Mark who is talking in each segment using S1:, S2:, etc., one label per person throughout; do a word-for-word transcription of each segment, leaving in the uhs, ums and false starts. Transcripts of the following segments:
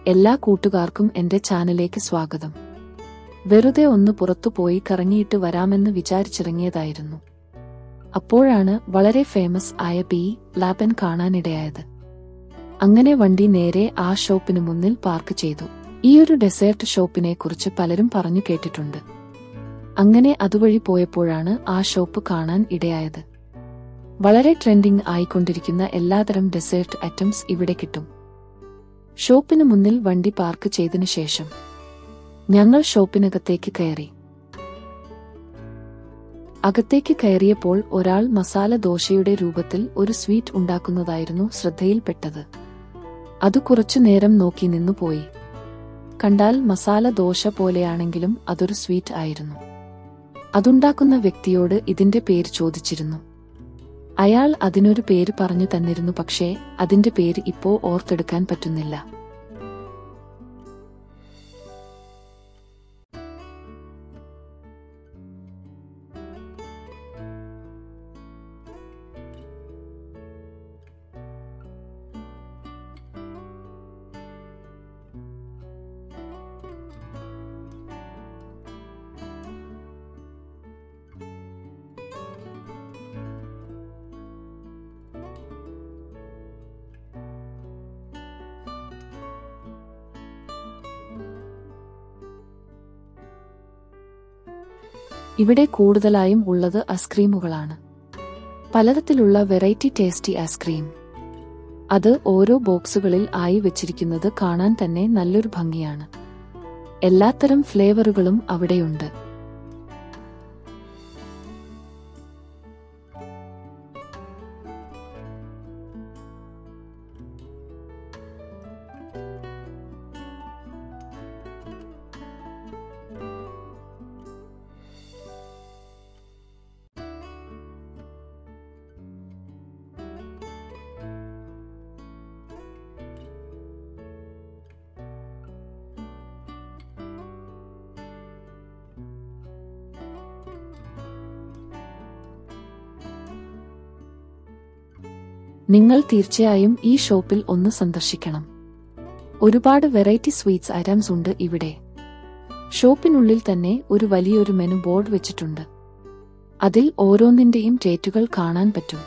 S1: എല്ലാ കൂട്ടുകാർക്കും എന്റെ ചാനലിലേക്ക് സ്വാഗതം. വെറുതെ ഒന്ന് പുറത്തുപോയി കറങ്ങിയിട്ട് വരാമെന്ന് വിചാരിച്ചിറങ്ങിയതായിരുന്നു. അപ്പോഴാണ് വളരെ ഫേമസ് ആയ ബി ലാബൻ കാണാനിടയായത്. അങ്ങനെ വണ്ടി നേരെ ആ ഷോപ്പിന് മുന്നിൽ പാർക്ക് ചെയ്തു. ഈയൊരു ഡെസേർട്ട് ഷോപ്പിനെ കുറിച്ച് പലരും പറഞ്ഞു കേട്ടിട്ടുണ്ട്. അങ്ങനെ അതുവഴി പോയപ്പോഴാണ് ആ ഷോപ്പ് കാണാൻ ഇടയായത്. വളരെ ട്രെൻഡിംഗ് ആയിക്കൊണ്ടിരിക്കുന്ന എല്ലാതരം ഡെസേർട്ട് ഐറ്റംസ് ഇവിടെ കിട്ടും. ഷോപ്പിന് മുന്നിൽ വണ്ടി പാർക്ക് ചെയ്തതിനു ശേഷം ഞങ്ങൾ ഷോപ്പിനകത്തേക്ക് കയറി. അകത്തേക്ക് കയറിയപ്പോൾ ഒരാൾ മസാല ദോശയുടെ രൂപത്തിൽ ഒരു സ്വീറ്റ് ഉണ്ടാക്കുന്നതായിരുന്നു ശ്രദ്ധയിൽപ്പെട്ടത്. അത് കുറച്ചു നേരം നോക്കി നിന്നുപോയി. കണ്ടാൽ മസാല ദോശ പോലെയാണെങ്കിലും അതൊരു സ്വീറ്റ് ആയിരുന്നു. അതുണ്ടാക്കുന്ന വ്യക്തിയോട് ഇതിന്റെ പേര് ചോദിച്ചിരുന്നു. അയാൾ അതിനൊരു പേര് പറഞ്ഞു തന്നിരുന്നു, പക്ഷേ അതിന്റെ പേര് ഇപ്പോ ഓർത്തെടുക്കാൻ പറ്റുന്നില്ല. ഇവിടെ കൂടുതലായും ഉള്ളത് ഐസ്ക്രീമുകളാണ്. പലതരത്തിലുള്ള വെറൈറ്റി ടേസ്റ്റി ഐസ്ക്രീം. അത് ഓരോ ബോക്സുകളിൽ ആയി വെച്ചിരിക്കുന്നത് കാണാൻ തന്നെ നല്ലൊരു ഭംഗിയാണ്. എല്ലാത്തരം ഫ്ലേവറുകളും അവിടെയുണ്ട്. നിങ്ങൾ തീർച്ചയായും ഈ ഷോപ്പിൽ ഒന്ന് സന്ദർശിക്കണം. ഒരുപാട് വെറൈറ്റി സ്വീറ്റ്സ് ഐറ്റംസ് ഉണ്ട് ഇവിടെ. ഷോപ്പിനുള്ളിൽ തന്നെ ഒരു വലിയൊരു മെനു ബോർഡ് വെച്ചിട്ടുണ്ട്. അതിൽ ഓരോന്നിന്റെയും റേറ്റുകൾ കാണാൻ പറ്റും.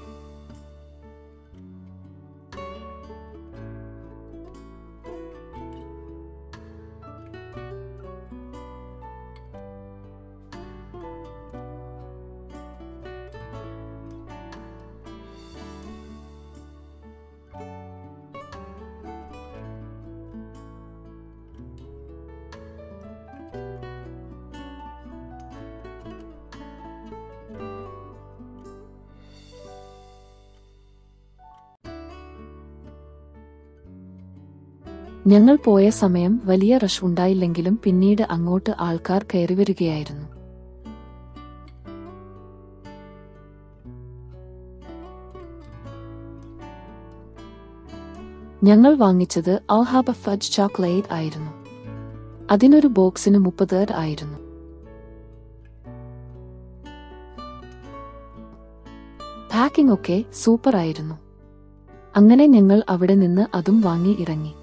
S1: ഞങ്ങൾ പോയ സമയം വലിയ റഷ് ഉണ്ടായില്ലെങ്കിലും പിന്നീട് അങ്ങോട്ട് ആൾക്കാർ കയറിവരികയായിരുന്നു. ഞങ്ങൾ വാങ്ങിച്ചത് അൽഹാബ ഫഡ്ജ് ചോക്ലേറ്റ് ആയിരുന്നു. അതിനൊരു ബോക്സിന് മുപ്പത് ആയിരുന്നു. പാക്കിംഗ് ഒക്കെ സൂപ്പർ ആയിരുന്നു. അങ്ങനെ ഞങ്ങൾ അവിടെ നിന്ന് അതും വാങ്ങി ഇറങ്ങി.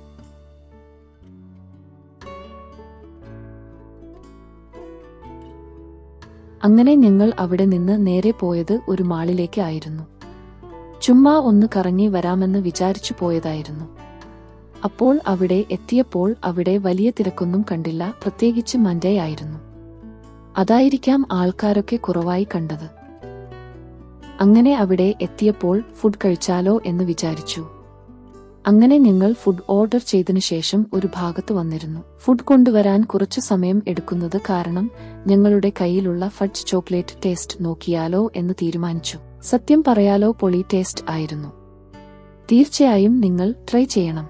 S1: അങ്ങനെ ഞങ്ങൾ അവിടെ നിന്ന് നേരെ പോയത് ഒരു മാളിലേക്ക് ആയിരുന്നു. ചുമ്മാ ഒന്ന് കറങ്ങി വരാമെന്ന് വിചാരിച്ചു പോയതായിരുന്നു. അപ്പോൾ അവിടെ എത്തിയപ്പോൾ അവിടെ വലിയ തിരക്കൊന്നും കണ്ടില്ല. പ്രത്യേകിച്ച് മൺഡേ ആയിരുന്നു. അതായിരിക്കാം ആൾക്കാരൊക്കെ കുറവായി കണ്ടത്. അങ്ങനെ അവിടെ എത്തിയപ്പോൾ ഫുഡ് കഴിച്ചാലോ എന്ന് വിചാരിച്ചു. അങ്ങനെ ഞങ്ങൾ ഫുഡ് ഓർഡർ ചെയ്തതിനു ശേഷം ഒരു ഭാഗത്ത് വന്നിരുന്നു. ഫുഡ് കൊണ്ടുവരാൻ കുറച്ചു സമയം എടുക്കുന്നത് കാരണം ഞങ്ങളുടെ കയ്യിലുള്ള ഫഡ്ജ് ചോക്ലേറ്റ് ടേസ്റ്റ് നോക്കിയാലോ എന്ന് തീരുമാനിച്ചു. സത്യം പറയാലോ പൊളി ടേസ്റ്റ് ആയിരുന്നു. തീർച്ചയായും നിങ്ങൾ ട്രൈ ചെയ്യണം.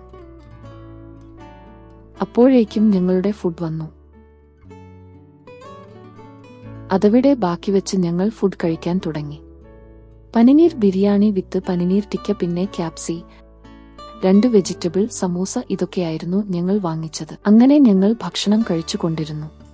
S1: അപ്പോഴേക്കും ഞങ്ങളുടെ ഫുഡ് വന്നു. അതവിടെ ബാക്കി വെച്ച് ഞങ്ങൾ ഫുഡ് കഴിക്കാൻ തുടങ്ങി. പനിനീർ ബിരിയാണി വിത്ത് പനിനീർ ടിക്ക, പിന്നെ ക്യാപ്സി, രണ്ട് വെജിറ്റബിൾ സമൂസ, ഇതൊക്കെയായിരുന്നു ഞങ്ങൾ വാങ്ങിച്ചത്. അങ്ങനെ ഞങ്ങൾ ഭക്ഷണം കഴിച്ചുകൊണ്ടിരുന്നു.